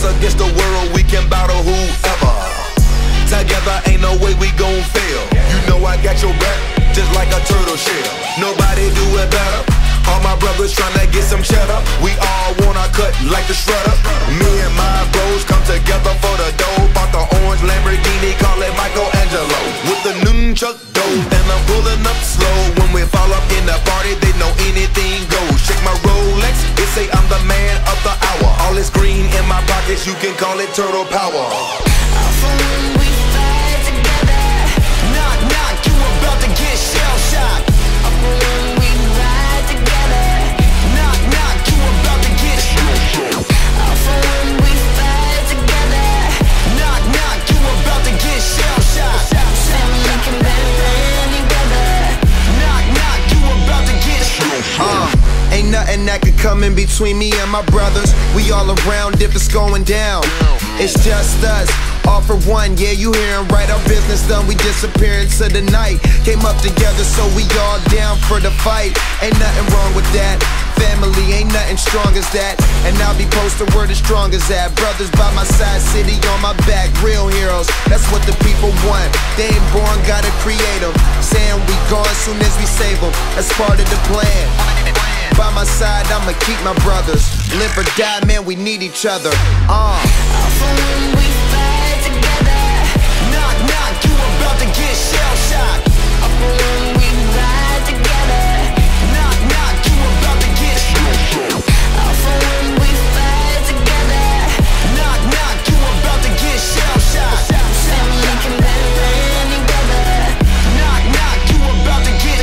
against the world, we can battle whoever. Together ain't no way we gon' fail. You know I got your back, just like a turtle shell. Nobody do it better. All my brothers tryna get some cheddar. We all wanna cut like the shredder. Me and my bros come together for the dough. Bought the orange Lamborghini, call it Michelangelo. With the nunchuck dough, and I'm pulling up slow. When we fall up in the party, they know anything goes. Shake my Rolex, they say I'm the man of the hour. All this green in my pockets, you can call it turtle power. When we fight together, knock, knock, you about to get shell-shocked. When we ride together, knock, knock, you about to get shell-shocked. When we fight together, knock, knock, you about to get shell-shocked. We can band together, knock, knock, you about to get shell-shocked. Ain't nothing that could come in between me and my brothers. We all around if it's going down. It's just us, all for one, yeah, you hearin' right. Our business done, we disappear into the night. Came up together, so we all down for the fight. Ain't nothing wrong with that. Family ain't nothing strong as that. And I'll be posted where the strong as that. Brothers by my side, city on my back. Real heroes, that's what the people want. They ain't born, gotta create them. Saying we gone soon as we save them. That's part of the plan. By my side, I'ma keep my brothers. Live or die, man, we need each other. When we fight together, knock, knock, you about to get shell-shocked. When we ride together, knock, knock, you about to get shell-shocked. When we fight together, knock, knock, you about to get shell-shocked. We can band together, knock, knock, you about to get.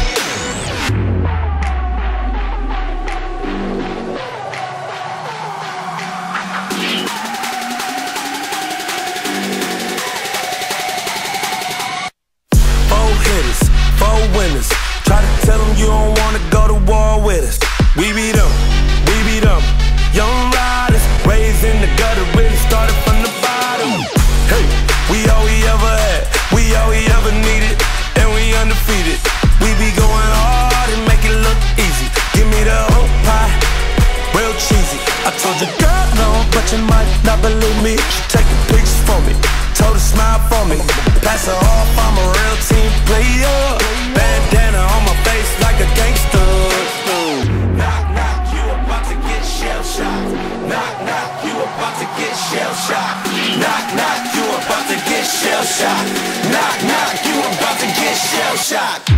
Four winners. Try to tell them you don't wanna go to war with us. We beat them, we beat them. Young riders, raised in the gutter, really started from the bottom. Hey, we all we ever had, we all we ever needed, and we undefeated. We be going hard and make it look easy. Give me the whole pie, real cheesy. I told you, girl, no, but you might not believe me. She taking pictures for me, told her smile for me. Pass her off, I'm a real team player. Bandana on my face like a gangster. Knock, knock, you about to get shell-shocked. Knock, knock, you about to get shell-shocked. Knock, knock, you about to get shell-shocked. Knock, knock, you about to get shell-shocked.